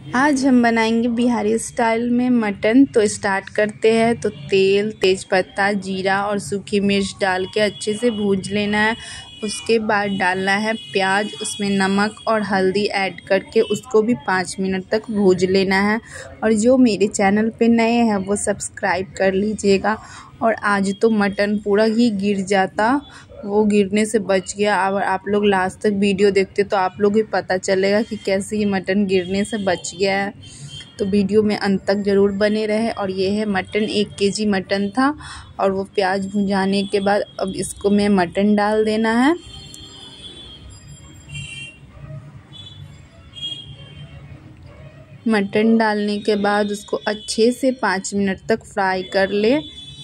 आज हम बनाएंगे बिहारी स्टाइल में मटन। तो स्टार्ट करते हैं। तो तेल, तेज़पत्ता, जीरा और सूखी मिर्च डाल के अच्छे से भून लेना है। उसके बाद डालना है प्याज, उसमें नमक और हल्दी ऐड करके उसको भी 5 मिनट तक भून लेना है। और जो मेरे चैनल पे नए हैं वो सब्सक्राइब कर लीजिएगा। और आज तो मटन पूरा ही गिर जाता, वो गिरने से बच गया। अब आप लोग लास्ट तक वीडियो देखते तो आप लोग भी पता चलेगा कि कैसे ये मटन गिरने से बच गया है। तो वीडियो में अंत तक ज़रूर बने रहे। और ये है मटन, 1 केजी मटन था। और वो प्याज भुंजाने के बाद अब इसको मैं मटन डाल देना है। मटन डालने के बाद उसको अच्छे से 5 मिनट तक फ्राई कर ले।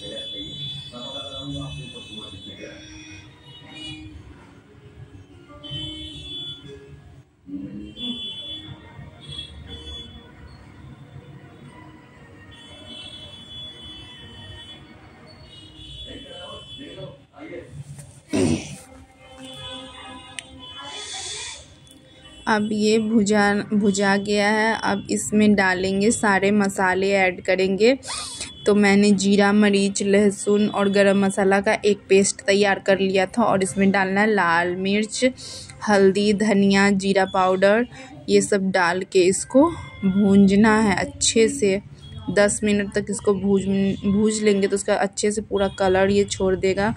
अब ये भुजा गया है। अब इसमें डालेंगे सारे मसाले ऐड करेंगे। तो मैंने जीरा, मरीच, लहसुन और गरम मसाला का एक पेस्ट तैयार कर लिया था। और इसमें डालना है लाल मिर्च, हल्दी, धनिया, जीरा पाउडर, ये सब डाल के इसको भूंजना है अच्छे से। 10 मिनट तक इसको भूज लेंगे तो उसका अच्छे से पूरा कलर ये छोड़ देगा।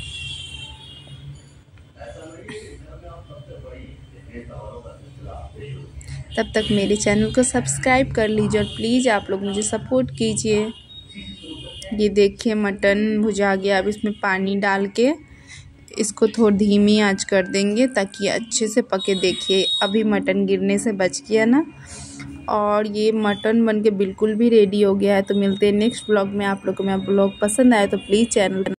तब तक मेरे चैनल को सब्सक्राइब कर लीजिए और प्लीज़ आप लोग मुझे सपोर्ट कीजिए। ये देखिए मटन भुजा गया। अब इसमें पानी डाल के इसको थोड़ी धीमी आंच कर देंगे ताकि अच्छे से पके। देखिए अभी मटन गिरने से बच गया ना। और ये मटन बनके बिल्कुल भी रेडी हो गया है। तो मिलते हैं नेक्स्ट ब्लॉग में। आप लोग को मेरा ब्लॉग पसंद आए तो प्लीज़ चैनल